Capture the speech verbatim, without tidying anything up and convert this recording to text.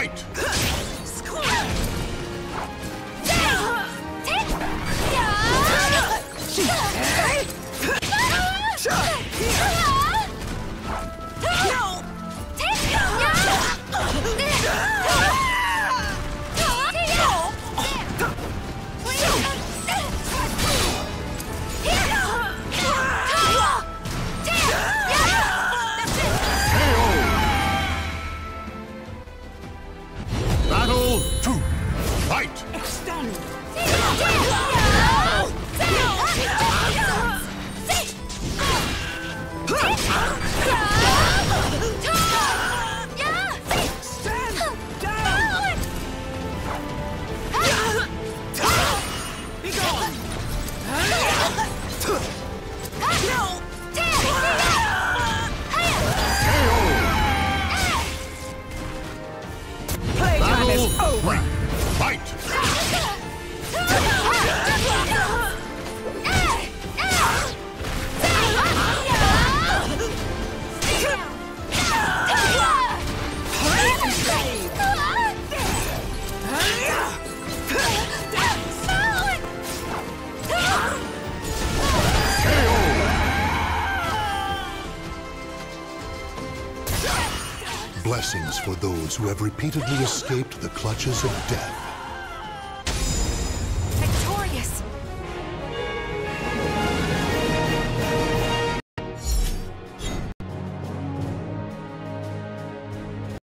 Fight! Battle two. Fight! Extend! Playtime is over! Fight! Blessings for those who have repeatedly escaped the clutches of death.